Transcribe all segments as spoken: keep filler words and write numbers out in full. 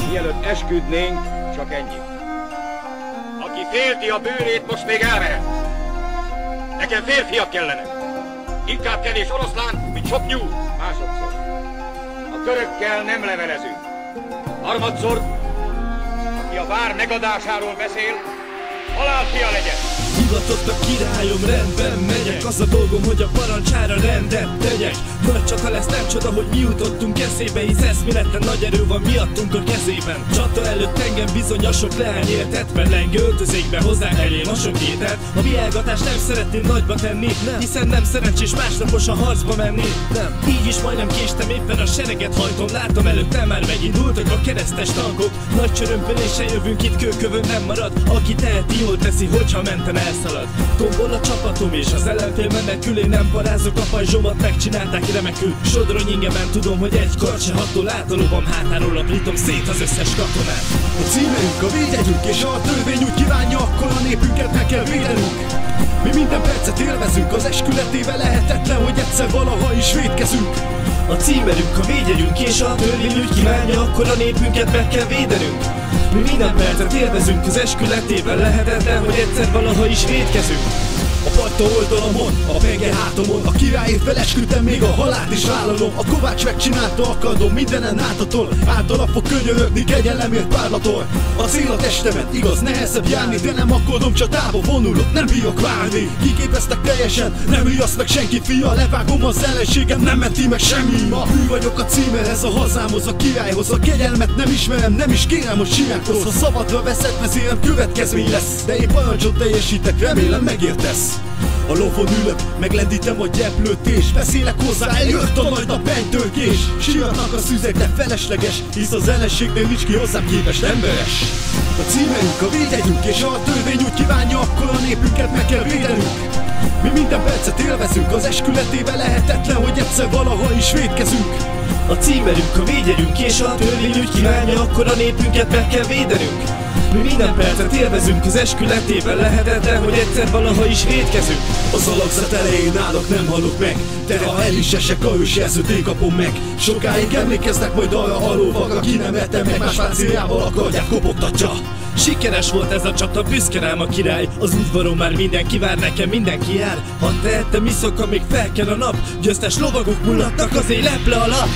Mielőtt esküdnénk, csak ennyi. Aki félti a bőrét, most még elmehet. Nekem férfiak kellenek. Inkább kevés oroszlán, mint sok nyúl. Másodszor. A törökkel nem levelezünk. Harmadszor, aki a vár megadásáról beszél, halálfia legyen. Hivatott a királyom, rendben megyek. Az a dolgom, hogy a parancsára rendet tegyek. Nagy csata lesz, nem csoda, hogy mi jutottunk eszébe, hisz eszméleten nagy erő van miattunk a kezében. Csata előtt engem bizony a sok leány éltet, mert lengő öltözékbe hozzá elém a sok ételt. A viálgatást nem szeretném nagyba tenni, nem. Hiszen nem szerencsés másnaposan harcba menni, nem. Így is majdnem késtem, éppen a sereget hajtom. Látom előttem már megindultak a keresztes tankok. Nagy csörömpöléssel jövünk itt, kőkövön nem marad. Aki teheti, jól teszi, hogyha menten elszalad. Tombol a csapatom és az ellenfél menekül. Én nem parázok, a pajzsomat megcsinálták remekül. Sodrony ingemen tudom, hogy egy kard se hatol át. A lovam hátáról aprítom szét az összes katonát. A címerünk, a védjegyünk, és ha a törvény úgy kívánja, akkor a népünket meg kell védenünk. Mi minden percet élvezünk, az eskületével lehetetlen, hogy egyszer valaha is vétkezünk. A címerünk, a védjegyünk, és ha a törvény úgy kívánja, akkor a népünket meg kell védenünk. Mi minden percet élvezünk, az eskületével lehetetlen, hogy egyszer valaha is vétkezünk. A parta oldalamon, a penge hátamon, a királyért felesküdtem, még a halált is vállalom. A kovács megcsinálta a kardom, mindenen áthatol. Általa fog könyörögni, kegyelemért párlatol. A cél a testemet, igaz, nehezebb járni, de nem akadom, csatába vonulok, nem bírok várni. Kiképeztek teljesen, nem riaszt meg senkit, fia, levágom az ellenségem, nem menti meg semmi. Ma hű vagyok a címerhez, a hazámhoz, a királyhoz. A kegyelmet nem ismerem, nem is kérem, hogy siákhoz. Ha szabadra veszed vezérem, következmény lesz. De én parancsot teljesítek, remélem megértesz. A lovon ülök, meglendítem a gyeplőt és beszélek hozzá, eljött a nagy nap pennytörgés. Síratnak a szüzek, de felesleges, hisz az ellenségnél nincs ki hozzám képest emberes. A címerünk, a védjegyünk, és ha a törvény úgy kívánja, akkor a népünket meg kell védenünk. Mi minden percet élvezünk, az eskületével lehetetlen, hogy egyszer valaha is vétkezünk. A címerünk, a védjegyünk, és ha a törvény úgy kívánja, akkor a népünket meg kell védenünk. Mi minden percet élvezünk, az eskületével lehetetlen, hogy egyszer valaha is vétkezünk. Az alakzat elején állok, nem halok meg, de ha el is esek, a ősjelzőt én kapom meg. Sokáig emlékeznek majd arra a lovag, aki nem ettem meg, más páncéljával a kardját kopogtatja. Sikeres volt ez a csata, büszke rám a király. Az udvaron már mindenki vár, nekem mindenki jár. Ha tehettem, iszok, amíg felkel a nap. Győztes lovagok mulatnak az éj leple alatt.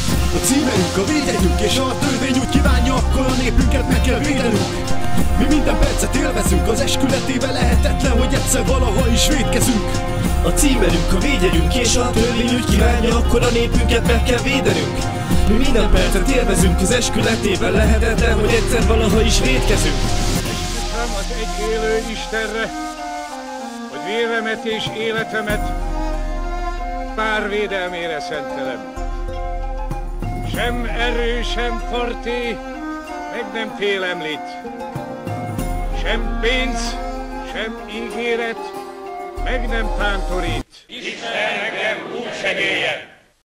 A címerünk, a védjegyünk, és ha a törvény úgy kívánja, akkor a népünket meg kell védenünk. Mi minden percet élvezünk, az eskületével lehetetlen, hogy egyszer valaha is vétkezünk. A címerünk, a védjegyünk, és ha a törvény úgy kívánja, akkor a népünket meg kell védenünk. Mi minden percet élvezünk, az eskületével lehetetlen, hogy egyszer valaha is vétkezünk. Esküszöm az egy élő Istenre, hogy véremet és életemet pár védelmére szentelem. Sem erő, sem farté, meg nem félemlít. Sem pénz, sem ígéret, meg nem tántorít. Isten nekem úgy segélyen!